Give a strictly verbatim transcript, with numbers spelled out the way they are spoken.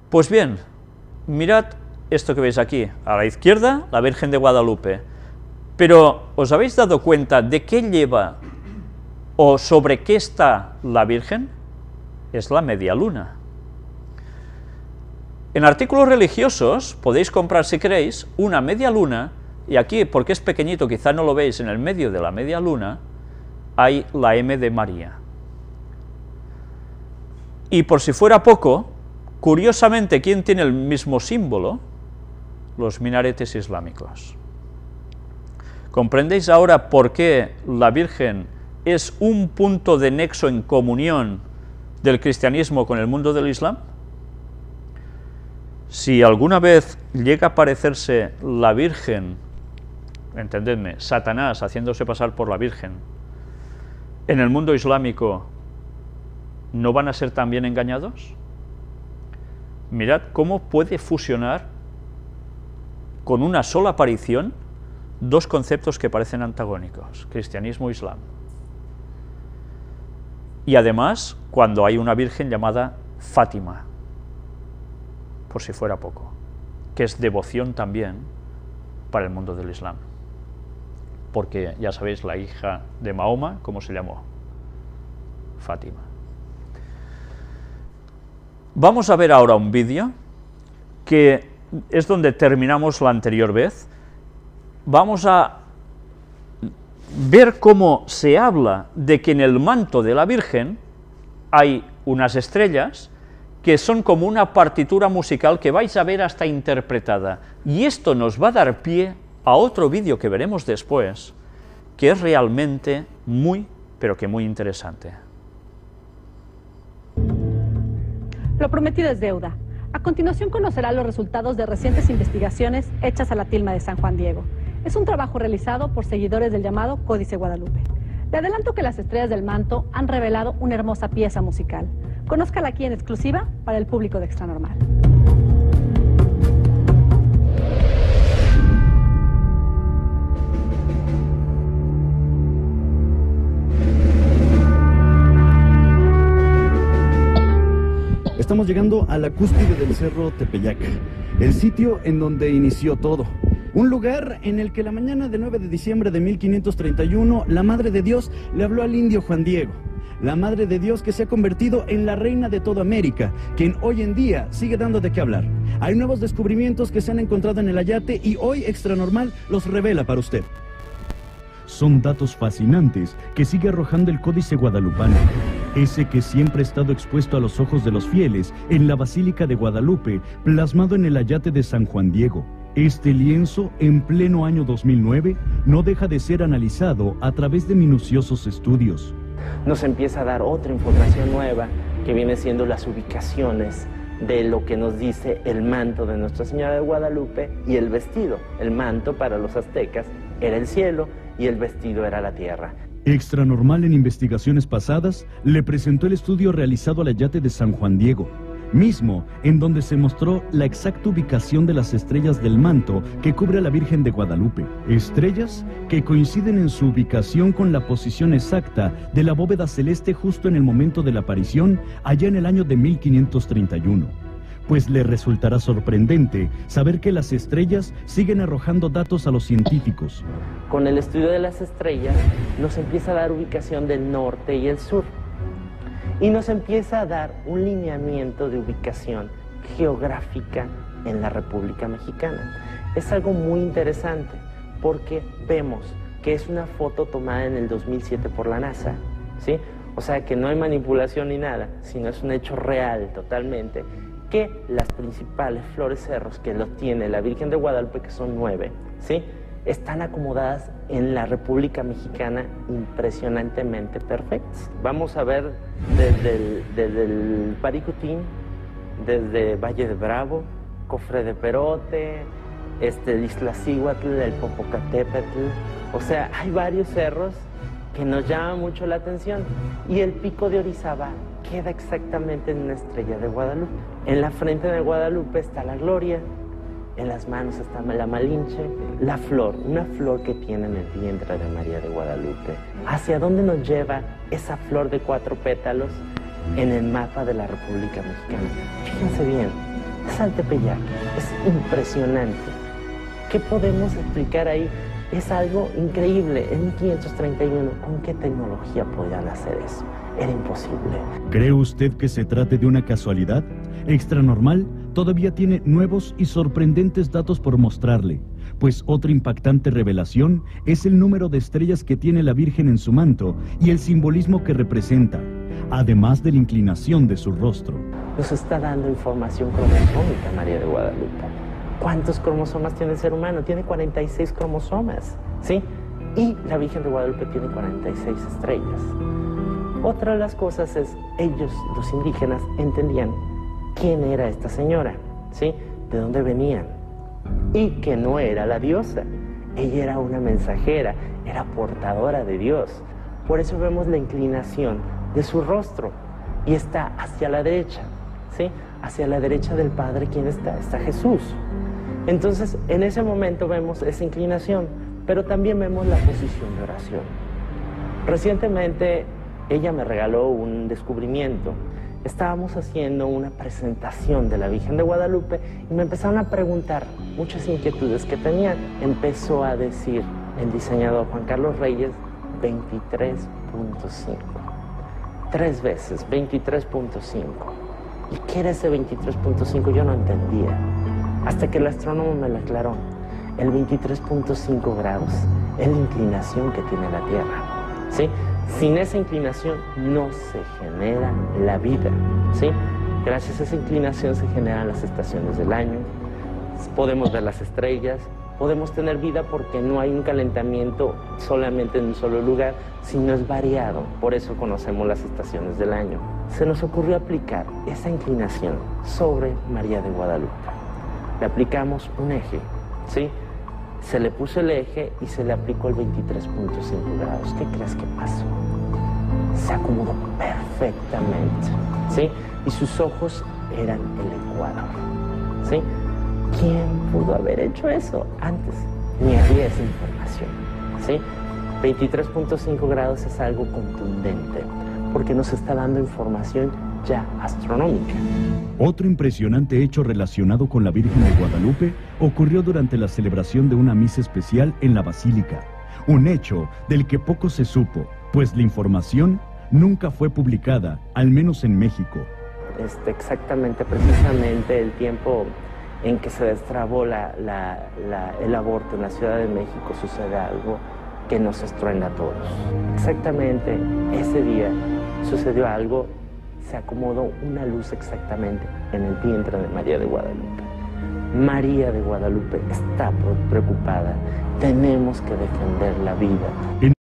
Pues bien, mirad esto que veis aquí, a la izquierda, la Virgen de Guadalupe, pero ¿os habéis dado cuenta de qué lleva o sobre qué está la Virgen? Es la media luna. En artículos religiosos podéis comprar, si queréis, una media luna, y aquí, porque es pequeñito, quizá no lo veis, en el medio de la media luna, hay la M de María. Y por si fuera poco, curiosamente, ¿quién tiene el mismo símbolo? Los minaretes islámicos. ¿Comprendéis ahora por qué la Virgen es un punto de nexo en comunión del cristianismo con el mundo del Islam? Si alguna vez llega a aparecerse la Virgen, entendedme, Satanás haciéndose pasar por la Virgen, en el mundo islámico, ¿no van a ser también engañados? Mirad cómo puede fusionar con una sola aparición dos conceptos que parecen antagónicos, cristianismo e islam. Y además, cuando hay una virgen llamada Fátima, por si fuera poco, que es devoción también para el mundo del Islam. Porque, ya sabéis, la hija de Mahoma, ¿cómo se llamó? Fátima. Vamos a ver ahora un vídeo, que es donde terminamos la anterior vez. Vamos a ver cómo se habla de que en el manto de la Virgen hay unas estrellas que son como una partitura musical que vais a ver hasta interpretada. Y esto nos va a dar pie a otro vídeo que veremos después, que es realmente muy, pero que muy interesante. Lo prometido es deuda. A continuación conocerá los resultados de recientes investigaciones hechas a la tilma de San Juan Diego. Es un trabajo realizado por seguidores del llamado Códice Guadalupe. Le adelanto que las estrellas del manto han revelado una hermosa pieza musical. Conózcala aquí en exclusiva para el público de Extra Normal. Estamos llegando a la cúspide del Cerro Tepeyac, el sitio en donde inició todo. Un lugar en el que la mañana del nueve de diciembre de mil quinientos treinta y uno, la Madre de Dios le habló al indio Juan Diego. La Madre de Dios que se ha convertido en la reina de toda América, quien hoy en día sigue dando de qué hablar. Hay nuevos descubrimientos que se han encontrado en el Ayate y hoy Extra Normal los revela para usted. Son datos fascinantes que sigue arrojando el Códice Guadalupano, ese que siempre ha estado expuesto a los ojos de los fieles en la Basílica de Guadalupe, plasmado en el Ayate de San Juan Diego. Este lienzo, en pleno año dos mil nueve, no deja de ser analizado a través de minuciosos estudios. Nos empieza a dar otra información nueva, que viene siendo las ubicaciones de lo que nos dice el manto de Nuestra Señora de Guadalupe y el vestido. El manto para los aztecas era el cielo y el vestido era la tierra. Extra Normal en investigaciones pasadas le presentó el estudio realizado al Ayate de San Juan Diego, mismo en donde se mostró la exacta ubicación de las estrellas del manto que cubre a la Virgen de Guadalupe. Estrellas que coinciden en su ubicación con la posición exacta de la bóveda celeste justo en el momento de la aparición, allá en el año de mil quinientos treinta y uno. Pues le resultará sorprendente saber que las estrellas siguen arrojando datos a los científicos. Con el estudio de las estrellas nos empieza a dar ubicación del norte y el sur. Y nos empieza a dar un lineamiento de ubicación geográfica en la República Mexicana. Es algo muy interesante porque vemos que es una foto tomada en el dos mil siete por la NASA, ¿sí? O sea que no hay manipulación ni nada, sino es un hecho real totalmente, que las principales flores cerros que lo tiene la Virgen de Guadalupe, que son nueve, ¿sí?, están acomodadas en la República Mexicana impresionantemente perfectas. Vamos a ver desde el, desde el Paricutín, desde Valle de Bravo, Cofre de Perote, este, el Iztaccíhuatl, el Popocatépetl. O sea, hay varios cerros que nos llaman mucho la atención. Y el Pico de Orizaba queda exactamente en una estrella de Guadalupe. En la frente de Guadalupe está la Gloria, en las manos está la Malinche, la flor, una flor que tiene en el vientre de María de Guadalupe. ¿Hacia dónde nos lleva esa flor de cuatro pétalos en el mapa de la República Mexicana? Fíjense bien, es al Tepeyac. Es impresionante. ¿Qué podemos explicar ahí? Es algo increíble. En mil quinientos treinta y uno, ¿con qué tecnología podían hacer eso? Era imposible. ¿Cree usted que se trate de una casualidad? Extranormal todavía tiene nuevos y sorprendentes datos por mostrarle, pues otra impactante revelación es el número de estrellas que tiene la Virgen en su manto y el simbolismo que representa, además de la inclinación de su rostro. Nos está dando información cromosómica María de Guadalupe. ¿Cuántos cromosomas tiene el ser humano? Tiene cuarenta y seis cromosomas, ¿sí? Y la Virgen de Guadalupe tiene cuarenta y seis estrellas. Otra de las cosas es, ellos, los indígenas, entendían quién era esta señora, ¿sí? De dónde venían. Y que no era la diosa. Ella era una mensajera, era portadora de Dios. Por eso vemos la inclinación de su rostro. Y está hacia la derecha, ¿sí? Hacia la derecha del Padre, ¿quién está? Está Jesús. Entonces, en ese momento vemos esa inclinación, pero también vemos la posición de oración. Recientemente, ella me regaló un descubrimiento. Estábamos haciendo una presentación de la Virgen de Guadalupe y me empezaron a preguntar muchas inquietudes que tenían. Empezó a decir el diseñador Juan Carlos Reyes veintitrés punto cinco. Tres veces, veintitrés punto cinco. ¿Y qué era ese veintitrés punto cinco? Yo no entendía. Hasta que el astrónomo me lo aclaró. El veintitrés punto cinco grados es la inclinación que tiene la Tierra, ¿sí? Sin esa inclinación no se genera la vida, ¿sí? Gracias a esa inclinación se generan las estaciones del año, podemos ver las estrellas, podemos tener vida porque no hay un calentamiento solamente en un solo lugar, sino es variado. Por eso conocemos las estaciones del año. Se nos ocurrió aplicar esa inclinación sobre María de Guadalupe. Le aplicamos un eje, ¿sí? Se le puso el eje y se le aplicó el veintitrés punto cinco grados. ¿Qué crees que pasó? Se acomodó perfectamente, ¿sí? Y sus ojos eran el ecuador, ¿sí? ¿Quién pudo haber hecho eso antes? Ni había esa información, ¿sí? veintitrés punto cinco grados es algo contundente, porque nos está dando información ya astronómica. Otro impresionante hecho relacionado con la Virgen de Guadalupe ocurrió durante la celebración de una misa especial en la Basílica. Un hecho del que poco se supo, pues la información nunca fue publicada, al menos en México. Este, exactamente, precisamente el tiempo en que se destrabó la, la, la, el aborto en la Ciudad de México sucede algo que nos estruenda a todos. Exactamente ese día sucedió algo, se acomodó una luz exactamente en el vientre de María de Guadalupe. María de Guadalupe está preocupada, tenemos que defender la vida.